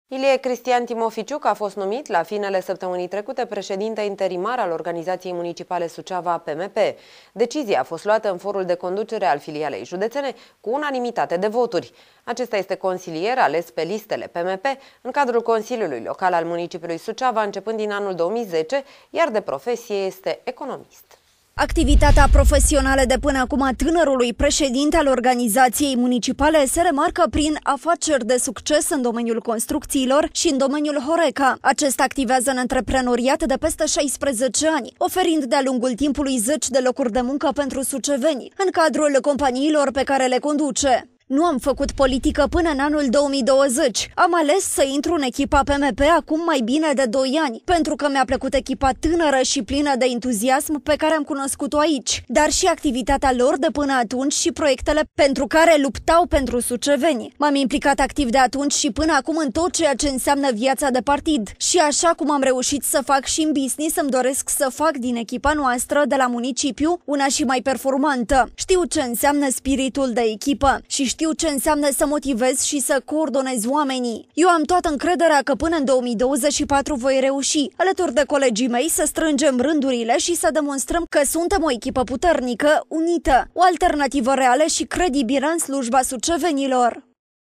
Ilie Cristian Timoficiuc a fost numit la finele săptămânii trecute președinte interimar al Organizației Municipale Suceava PMP. Decizia a fost luată în forul de conducere al filialei județene cu unanimitate de voturi. Acesta este consilier ales pe listele PMP în cadrul Consiliului Local al municipiului Suceava începând din anul 2010, iar de profesie este economist. Activitatea profesională de până acum a tânărului președinte al organizației municipale se remarcă prin afaceri de succes în domeniul construcțiilor și în domeniul Horeca. Acesta activează în antreprenoriat de peste 16 ani, oferind de-a lungul timpului zeci de locuri de muncă pentru suceveni, în cadrul companiilor pe care le conduce. Nu am făcut politică până în anul 2020. Am ales să intru în echipa PMP acum mai bine de 2 ani, pentru că mi-a plăcut echipa tânără și plină de entuziasm pe care am cunoscut-o aici, dar și activitatea lor de până atunci și proiectele pentru care luptau pentru suceveni. M-am implicat activ de atunci și până acum în tot ceea ce înseamnă viața de partid. Și așa cum am reușit să fac și în business, îmi doresc să fac din echipa noastră de la municipiu una și mai performantă. Știu ce înseamnă spiritul de echipă și știu ce înseamnă să motivez și să coordonez oamenii. Eu am toată încrederea că până în 2024 voi reuși, alături de colegii mei, să strângem rândurile și să demonstrăm că suntem o echipă puternică, unită, o alternativă reală și credibilă în slujba sucevenilor.